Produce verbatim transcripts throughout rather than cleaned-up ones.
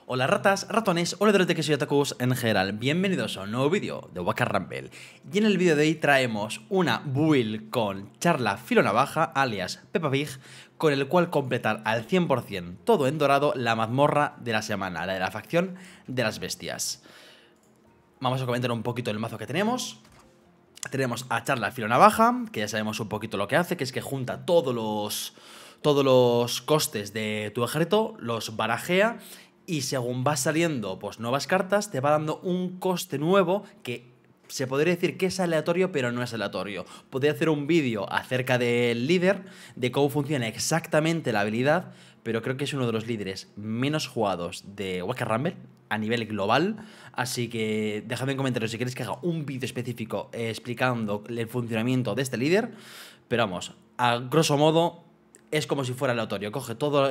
Hola ratas, ratones, hola de que soy otakus en general, bienvenidos a un nuevo vídeo de Wakar Rumble. Y en el vídeo de hoy traemos una build con charla filo navaja, alias Peppa Pig, con el cual completar al cien por cien, todo en dorado, la mazmorra de la semana, la de la facción de las bestias. Vamos a comentar un poquito el mazo que tenemos. Tenemos a charla filo navaja, que ya sabemos un poquito lo que hace, que es que junta todos los... todos los costes de tu ejército, los barajea y según va saliendo pues nuevas cartas, te va dando un coste nuevo que se podría decir que es aleatorio, pero no es aleatorio. Podría hacer un vídeo acerca del líder, de cómo funciona exactamente la habilidad, pero creo que es uno de los líderes menos jugados de Wakar Rumble a nivel global, así que dejadme en comentarios si queréis que haga un vídeo específico eh, explicando el funcionamiento de este líder, pero vamos, a grosso modo es como si fuera aleatorio. Coge todos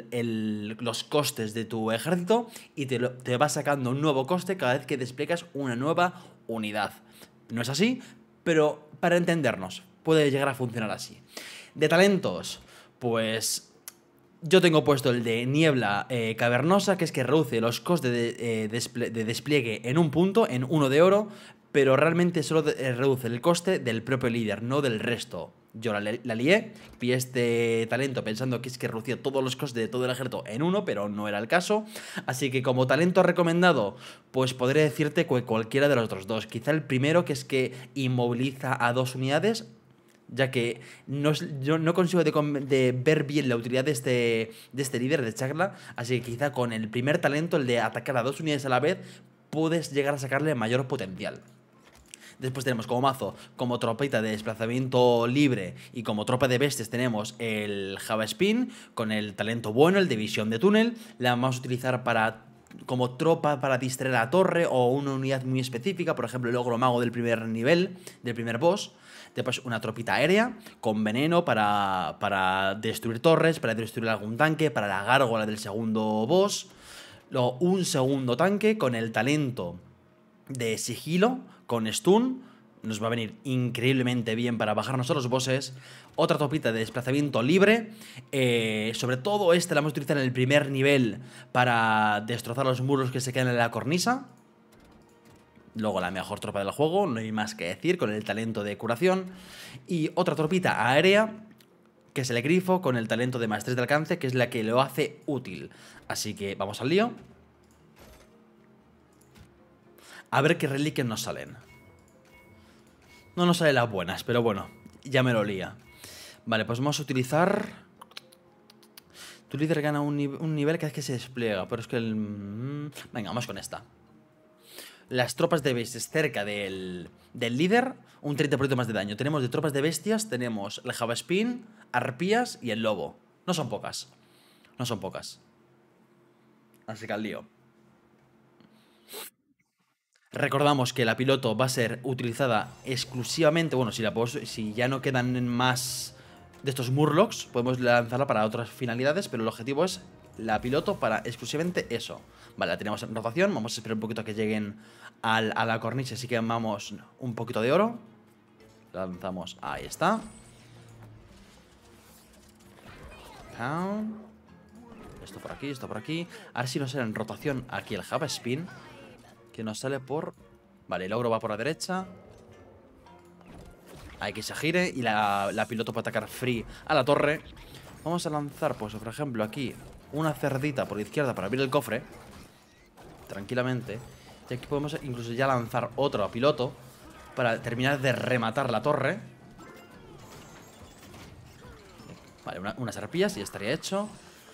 los costes de tu ejército y te, lo, te va sacando un nuevo coste cada vez que despliegas una nueva unidad. No es así, pero para entendernos, puede llegar a funcionar así. De talentos, pues yo tengo puesto el de niebla eh, cavernosa, que es que reduce los costes de, eh, despl de despliegue en un punto, en uno de oro, pero realmente solo de, eh, reduce el coste del propio líder, no del resto. Yo la, la lié, pillé este talento pensando que es que reducía todos los costes de todo el ejército en uno, pero no era el caso. Así que como talento recomendado, pues podría decirte que cualquiera de los otros dos. Quizá el primero, que es que inmoviliza a dos unidades, ya que no, yo no consigo de, de ver bien la utilidad de este, de este líder de charla, así que quizá con el primer talento, el de atacar a dos unidades a la vez, puedes llegar a sacarle mayor potencial. Después tenemos como mazo, como tropita de desplazamiento libre y como tropa de bestias tenemos el Java Spin, con el talento bueno, el de visión de túnel. La vamos a utilizar para... como tropa para distraer a la torre o una unidad muy específica, por ejemplo el ogro mago del primer nivel, del primer boss. Después una tropita aérea con veneno para, para destruir torres, para destruir algún tanque, para la gárgola del segundo boss. Luego un segundo tanque con el talento de sigilo, con stun. Nos va a venir increíblemente bien para bajarnos a los bosses. Otra topita de desplazamiento libre. Eh, sobre todo este la vamos a utilizar en el primer nivel para destrozar los muros que se quedan en la cornisa. Luego la mejor tropa del juego, no hay más que decir, con el talento de curación. Y otra tropita aérea, que es el grifo, con el talento de maestría de alcance, que es la que lo hace útil. Así que vamos al lío. A ver qué reliquias nos salen. No nos salen las buenas, pero bueno, ya me lo lía. Vale, pues vamos a utilizar... Tu líder gana un, nive un nivel cada vez que se despliega, pero es que el... Venga, vamos con esta. Las tropas de bestias cerca del, del líder, un treinta por ciento más de daño. Tenemos de tropas de bestias, tenemos el Java Spin, arpías y el lobo. No son pocas. No son pocas. Así que al lío. Recordamos que la piloto va a ser utilizada exclusivamente, bueno, si, la si ya no quedan más de estos murlocs, podemos lanzarla para otras finalidades, pero el objetivo es la piloto para exclusivamente eso. Vale, la tenemos en rotación, vamos a esperar un poquito a que lleguen al, a la cornisa, así que vamos un poquito de oro. Lanzamos, ahí está. Esto por aquí, esto por aquí. A ver si nos sale en rotación aquí el Java Spin, que nos sale por... Vale, el ogro va por la derecha. Hay que se gire y la, la piloto puede atacar free a la torre. Vamos a lanzar, pues, por ejemplo, aquí una cerdita por la izquierda para abrir el cofre tranquilamente. Y aquí podemos incluso ya lanzar otro piloto para terminar de rematar la torre. Vale, una, unas arpías y estaría hecho.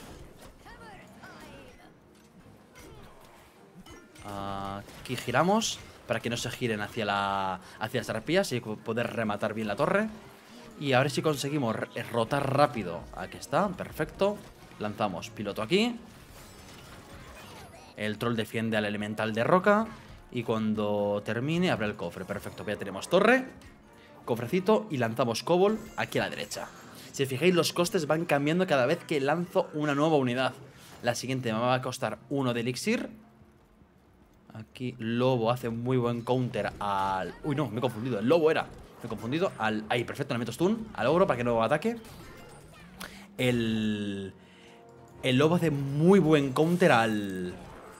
Aquí giramos para que no se giren hacia, la, hacia las arpías y poder rematar bien la torre. Y a ver si conseguimos rotar rápido. Aquí está, perfecto. Lanzamos piloto aquí. El troll defiende al elemental de roca. Y cuando termine abre el cofre. Perfecto, ya tenemos torre, cofrecito y lanzamos cobol aquí a la derecha. Si fijáis, los costes van cambiando cada vez que lanzo una nueva unidad. La siguiente me va a costar uno de elixir. Aquí Lobo hace muy buen counter al... Uy, no, me he confundido, el Lobo era Me he confundido al... Ahí, perfecto, le meto stun al ogro para que no ataque. El... El Lobo hace muy buen counter al...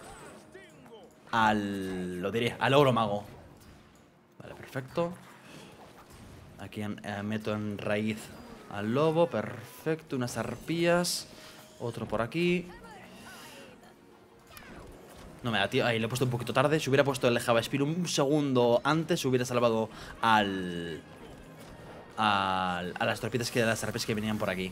al... Lo diré, al ogro mago. Vale, perfecto. Aquí en, eh, meto en raíz al lobo. Perfecto, unas arpías. Otro por aquí. No me da, tío. Ahí lo he puesto un poquito tarde. Si hubiera puesto el Java Spear un segundo antes, se hubiera salvado al... al a las torpitas que las arpías que venían por aquí.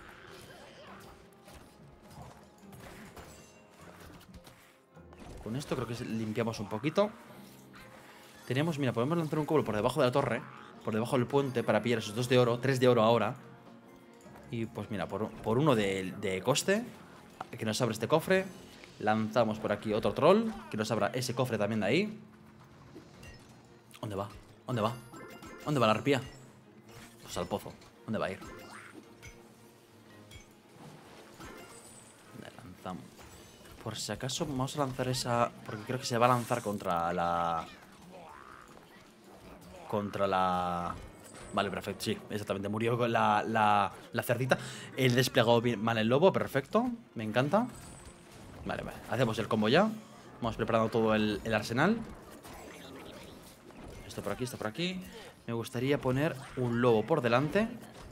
Con esto creo que limpiamos un poquito. Tenemos, mira, podemos lanzar un cobro por debajo de la torre, por debajo del puente, para pillar esos dos de oro, tres de oro ahora. Y pues mira, por, por uno de, de coste, que nos abre este cofre, lanzamos por aquí otro troll, que nos abra ese cofre también de ahí. ¿Dónde va? ¿Dónde va? ¿Dónde va la arpía? Pues al pozo. ¿Dónde va a ir? Le lanzamos. Por si acaso vamos a lanzar esa... Porque creo que se va a lanzar contra la... Contra la... Vale, perfecto, sí, exactamente. Murió con la, la, la cerdita. He desplegado bien, mal el lobo, perfecto. Me encanta. Vale, vale, hacemos el combo ya. Vamos preparando todo el, el arsenal. Esto por aquí, esto por aquí. Me gustaría poner un lobo por delante.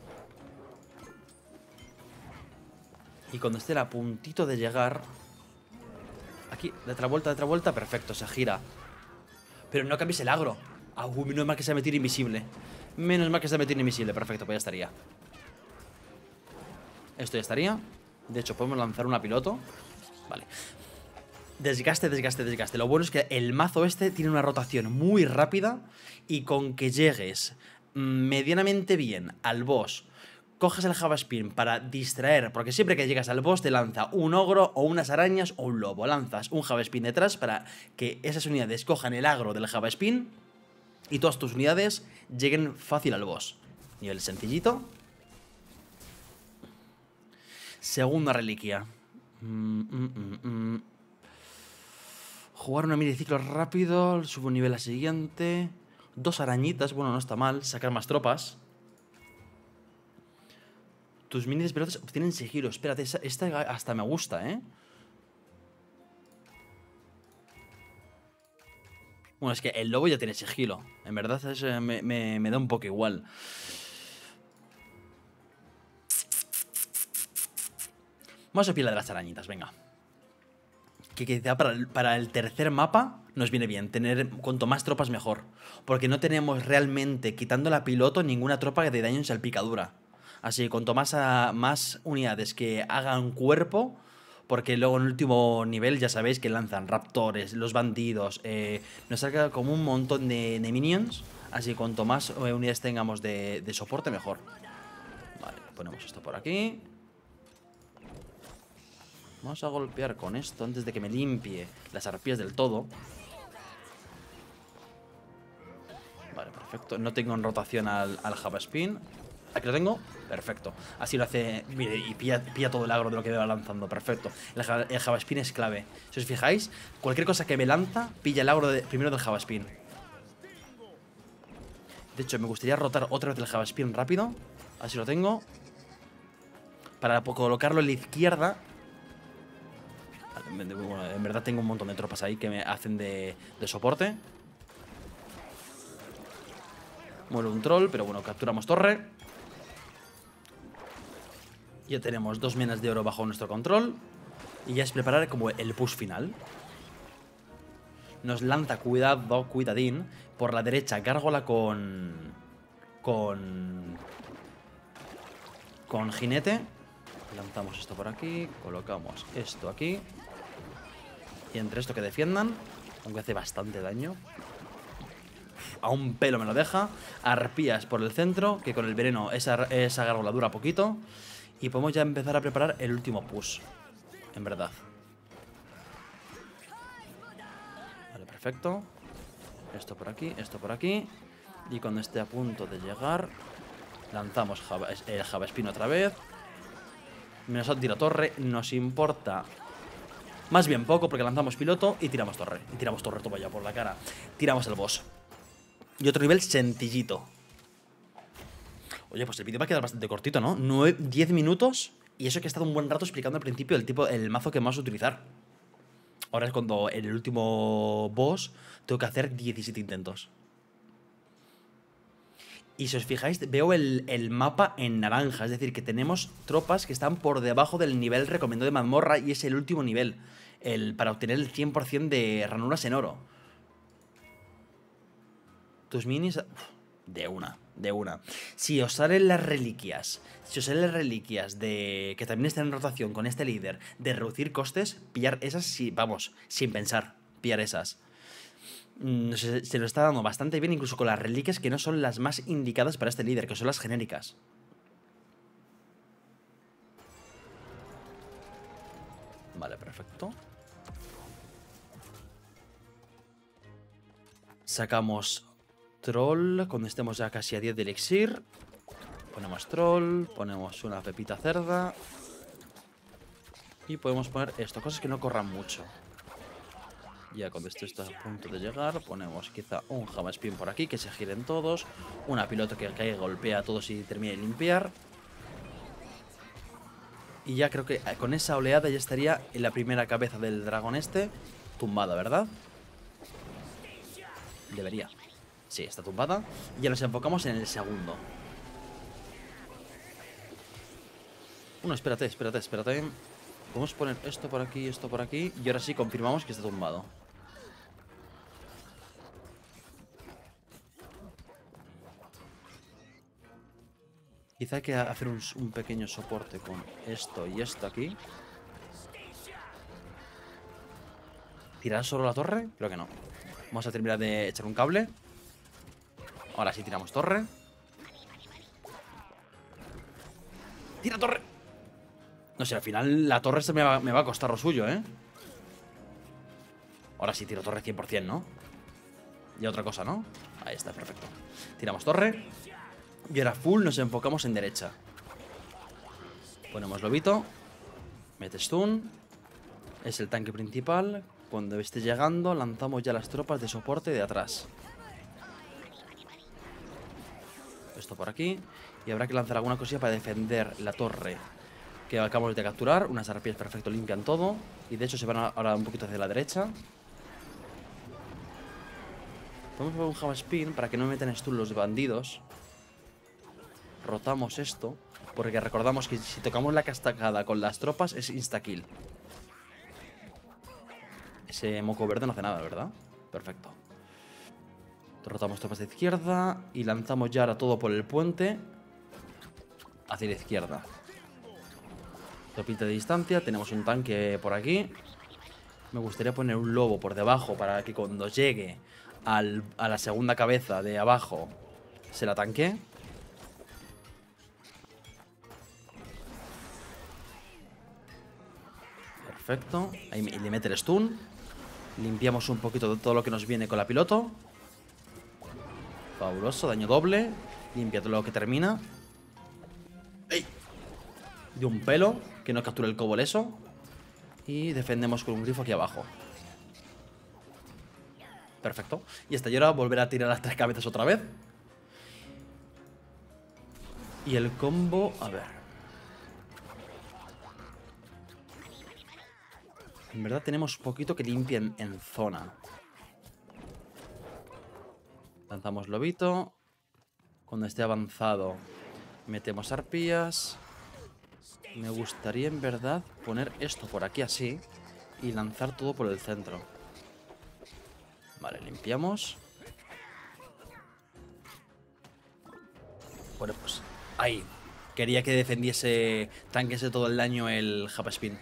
Y cuando esté a puntito de llegar... Aquí, de otra vuelta, de otra vuelta, perfecto, se gira. Pero no cambies el agro. Ah, uy, menos mal que se ha metido invisible. Menos mal que se ha metido invisible, perfecto, pues ya estaría. Esto ya estaría. De hecho, podemos lanzar una piloto. Vale. Desgaste, desgaste, desgaste. Lo bueno es que el mazo este tiene una rotación muy rápida. Y con que llegues medianamente bien al boss, coges el Java Spin para distraer, porque siempre que llegas al boss te lanza un ogro o unas arañas o un lobo. Lanzas un Java Spin detrás para que esas unidades cojan el agro del Java Spin y todas tus unidades lleguen fácil al boss. Nivel sencillito. Segunda reliquia. Mm, mm, mm, mm. Jugar una mini ciclo rápido. Subo un nivel a siguiente. Dos arañitas, bueno, no está mal. Sacar más tropas. Tus mini despelotes obtienen sigilo. Espérate, esta hasta me gusta, ¿eh? Bueno, es que el lobo ya tiene sigilo. En verdad es, me, me, me da un poco igual. Vamos a pila de las arañitas, venga. Que quizá para el, para el tercer mapa nos viene bien. Tener cuanto más tropas mejor. Porque no tenemos realmente, quitando la piloto, ninguna tropa de daño en salpicadura. Así que cuanto más, a, más unidades que hagan cuerpo... Porque luego en el último nivel ya sabéis que lanzan raptores, los bandidos. Eh, nos saca como un montón de, de minions. Así que cuanto más eh, unidades tengamos de, de soporte, mejor. Vale, ponemos esto por aquí. Vamos a golpear con esto antes de que me limpie las arpías del todo. Vale, perfecto. No tengo en rotación al, al Java Spin. Aquí lo tengo, perfecto. Así lo hace, mire, y pilla, pilla todo el agro de lo que me va lanzando, perfecto. El, el Java Spin es clave. Si os fijáis, cualquier cosa que me lanza, pilla el agro de, primero del Java Spin. De hecho, me gustaría rotar otra vez el Java Spin rápido. Así lo tengo. Para colocarlo en la izquierda. Bueno, en verdad tengo un montón de tropas ahí que me hacen de, de soporte. Muere un troll, pero bueno, capturamos torre. Ya tenemos dos minas de oro bajo nuestro control. Y ya es preparar como el push final. Nos lanza, cuidado, cuidadín. Por la derecha, gárgola con... Con... Con jinete. Lanzamos esto por aquí. Colocamos esto aquí. Y entre esto que defiendan. Aunque hace bastante daño. A un pelo me lo deja. Arpías por el centro. Que con el veneno esa, esa gárgola dura poquito. Y podemos ya empezar a preparar el último push. En verdad. Vale, perfecto. Esto por aquí, esto por aquí. Y cuando esté a punto de llegar, lanzamos Java, el Java Spin otra vez. Menos tira torre. Nos importa más bien poco porque lanzamos piloto y tiramos torre. Y tiramos torre todo ya por la cara. Tiramos el boss. Y otro nivel sencillito. Oye, pues el vídeo va a quedar bastante cortito, ¿no? diez minutos. Y eso que he estado un buen rato explicando al principio el tipo, el mazo que vamos a utilizar. Ahora es cuando en el último boss tengo que hacer diecisiete intentos. Y si os fijáis, veo el, el mapa en naranja. Es decir, que tenemos tropas que están por debajo del nivel recomendado de mazmorra. Y es el último nivel, el, para obtener el cien por cien de ranuras en oro. Tus minis... Uf, de una, de una. Si os salen las reliquias, si os salen las reliquias de que también están en rotación con este líder, de reducir costes, pillar esas, sí, vamos, sin pensar, pillar esas. Mm, Se, se lo está dando bastante bien, incluso con las reliquias que no son las más indicadas para este líder, que son las genéricas. Vale, perfecto. Sacamos troll cuando estemos ya casi a diez de elixir. Ponemos troll, ponemos una pepita cerda. Y podemos poner esto, cosas que no corran mucho. Ya cuando esto está a punto de llegar, ponemos quizá un Java Spin por aquí, que se giren todos. Una piloto que caiga, golpea a todos y termine de limpiar. Y ya creo que con esa oleada ya estaría en la primera cabeza del dragón este tumbada, ¿verdad? Debería. Sí, está tumbada. Y ya nos enfocamos en el segundo. Uno, espérate, espérate, espérate. Podemos poner esto por aquí, esto por aquí. Y ahora sí confirmamos que está tumbado. Quizá hay que hacer un, un pequeño soporte con esto y esto aquí. ¿Tirar solo la torre? Creo que no. Vamos a terminar de echar un cable. Ahora sí tiramos torre. ¡Tira torre! No sé, al final la torre se me va, me va a costar lo suyo, ¿eh? Ahora sí tiro torre cien por cien, ¿no? Y otra cosa, ¿no? Ahí está, perfecto. Tiramos torre. Y ahora full nos enfocamos en derecha. Ponemos lobito. Mete stun. Es el tanque principal. Cuando esté llegando, lanzamos ya las tropas de soporte de atrás. Esto por aquí. Y habrá que lanzar alguna cosilla para defender la torre que acabamos de capturar. Unas arpías perfecto limpian todo. Y de hecho se van ahora un poquito hacia la derecha. Podemos poner un Java Spin para que no me metan stun los bandidos. Rotamos esto, porque recordamos que si tocamos la cascada con las tropas es insta-kill. Ese moco verde no hace nada, ¿verdad? Perfecto. Rotamos tropas de izquierda y lanzamos ya ahora todo por el puente hacia la izquierda. Tropita de distancia, tenemos un tanque por aquí. Me gustaría poner un lobo por debajo para que cuando llegue al, a la segunda cabeza de abajo se la tanque. Perfecto. Ahí le mete el stun. Limpiamos un poquito de todo lo que nos viene con la piloto. Fabuloso, daño doble. Limpia todo lo que termina. ¡Ey! De un pelo, que no capture el cobol eso. Y defendemos con un grifo aquí abajo. Perfecto. Y hasta ahora volver a tirar las tres cabezas otra vez. Y el combo, a ver. En verdad tenemos poquito que limpien en zona. Lanzamos lobito. Cuando esté avanzado metemos arpías. Me gustaría en verdad poner esto por aquí así y lanzar todo por el centro. Vale, limpiamos. Bueno, pues ahí. Quería que defendiese, tanquese todo el daño el Java Spin.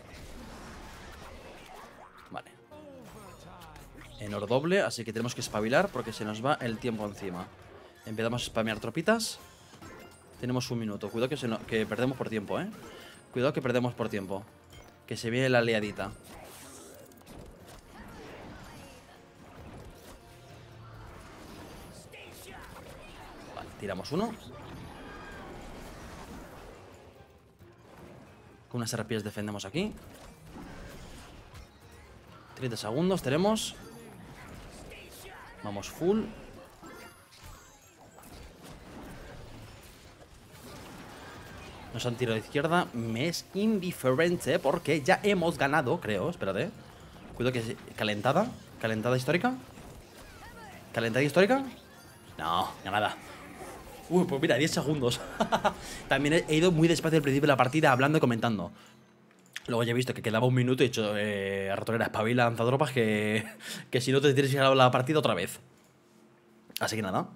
Vale. En oro doble, así que tenemos que espabilar porque se nos va el tiempo encima. Empezamos a spamear tropitas. Tenemos un minuto. Cuidado que, se no, que perdemos por tiempo, ¿eh? Cuidado que perdemos por tiempo. Que se viene la liadita. Vale, tiramos uno. Con unas arpías defendemos aquí. treinta segundos tenemos. Vamos full. Nos han tirado de izquierda. Me es indiferente porque ya hemos ganado, creo. Espérate. Cuidado que es calentada. Calentada histórica. Calentada histórica. No, ya nada. Uy, pues mira, diez segundos. También he ido muy despacio al principio de la partida, hablando y comentando. Luego ya he visto que quedaba un minuto y he dicho, eh, ratonera, espabila, lanzatropas, que, que si no te tienes que ir a la partida otra vez. Así que nada.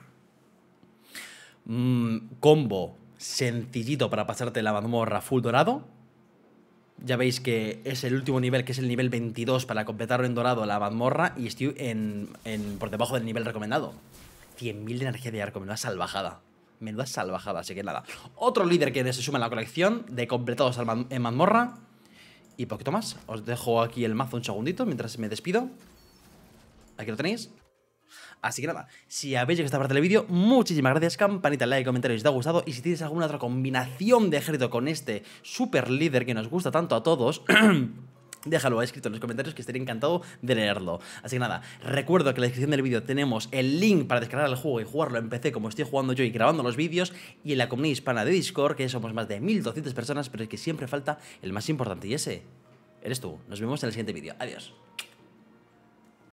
Mm, combo sencillito para pasarte la mazmorra full dorado. Ya veis que es el último nivel, que es el nivel veintidós, para completarlo en dorado la mazmorra. Y estoy en, en, por debajo del nivel recomendado. cien mil de energía de arco, menuda salvajada. Menuda salvajada, así que nada. Otro líder que se suma a la colección de completados en mazmorra. Y poquito más. Os dejo aquí el mazo un segundito mientras me despido. Aquí lo tenéis. Así que nada, si habéis llegado a esta parte del vídeo, muchísimas gracias, campanita, like, comentario si te ha gustado. Y si tienes alguna otra combinación de ejército con este super líder que nos gusta tanto a todos, déjalo escrito en los comentarios, que estaré encantado de leerlo. Así que nada, recuerdo que en la descripción del vídeo tenemos el link para descargar el juego y jugarlo en P C como estoy jugando yo y grabando los vídeos, y en la comunidad hispana de Discord, que somos más de mil doscientas personas, pero es que siempre falta el más importante, y ese eres tú. Nos vemos en el siguiente vídeo. Adiós.